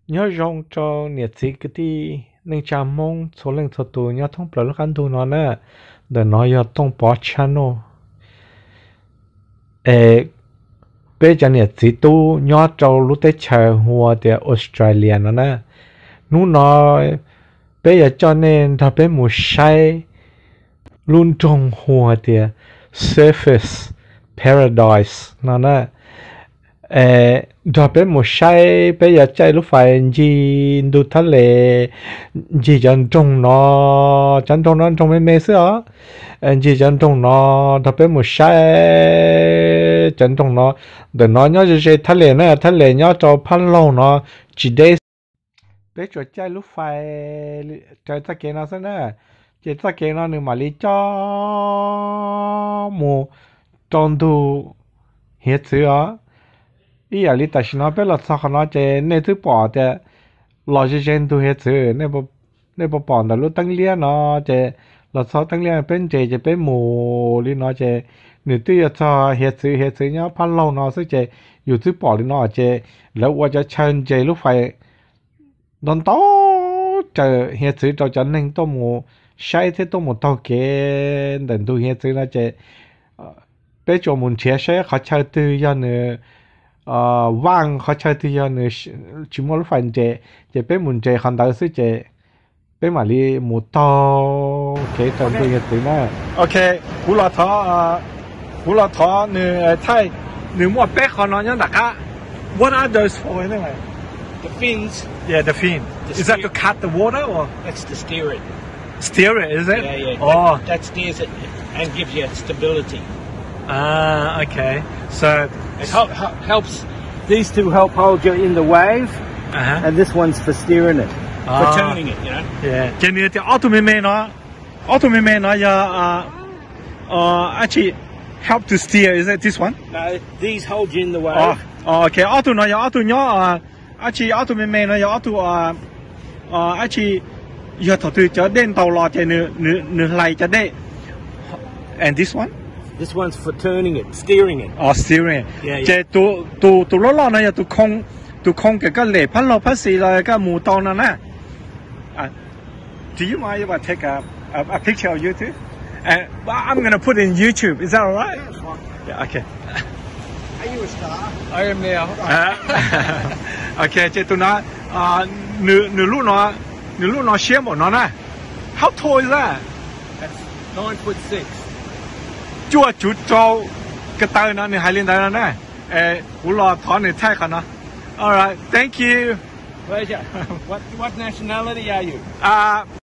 nhớ rong cho nhiệt sĩ cái tí nên chăm mong số lượng số tụ nhớ thông bờ lúc ăn tụ nó nè để nó giờ thông báo channel ê bây giờ nhiệt sĩ tu nhớ cho lúc tới chờ hoa để Australia nó nè nú nó bây giờ cho nên thà bây một sai luôn trong hoa để surface paradise nó nè đó bé một sai bây giờ chạy lúc phải gì đủ thắt lệ gì chân trong nó trong mấy mấy xưa gì chân trong nó đó bé một sai chân trong nó để nó nhớ gì thắt lệ nhớ cho pan lâu nó chỉ để bé cho chạy lúc phải chạy ta kia nó xem nè chạy ta kia nó nếu mà lý cho một trong đủ hết xưa ý là lý tài sinh nó biết là sao nó chơi nên thứ bỏ thì lo cho trên tu hết sự nên bỏ đó lúc tăng liên nó chơi là sao tăng liên bên chơi bên mù lý nó chơi nếu tu giờ cho hết sự nhá phát lâu nó sẽ chơiอยู่thứ bỏ lý nó chơiแล้วว่าจะเชิญchơi lúc phải đón tố chơi hết sự cho nên tôi muốn sai thế tôi muốn tao kia đừng tu hết sự nó chơi bây giờ muốn chia sẻ họ chơi từ giờ nữa vang họ chơi thì giờ nữa chỉ muốn phải chế bé muốn chế hoàn toàn sẽ chế bé mà đi một tàu cái tàu tôi nhận thấy nè ok cú lò thọ nữa thay nữa mua bé họ nói nhá đặc á what are those for anyway The fins. yeah the fin is that to cut the water or That's to steer it. steer it is it Yeah. oh That steers it and gives you stability. Okay so It helps. These two help hold you in the wave, and this one's for steering it, for turning it. You know. yeah cho nên thì auto nó actually help to steer is it this one No, these hold you in the wave. okay auto nó actually auto nó actually giờ thọ từ cho đến tàu lò chạy nửa lại cho đấy and this one This one's for turning it, steering it. steering Yeah. 即tu攞呢又tu空嘅嚟拍落拍死啦個木當啦呢Do you mind if I take a picture of you too? I'm gonna put it in YouTube. Is that alright? Yeah, that's fine. Yeah, okay. Are you a star? I am now. Okay, 即係嗱nửa lúc nó xé một nó nè. How tall is that? That's 9'6". Chúa chú cho cái tay nó này hai lên tay nó nè cú lo thọ này thay khả nó alright thank you Pleasure. What nationality are you?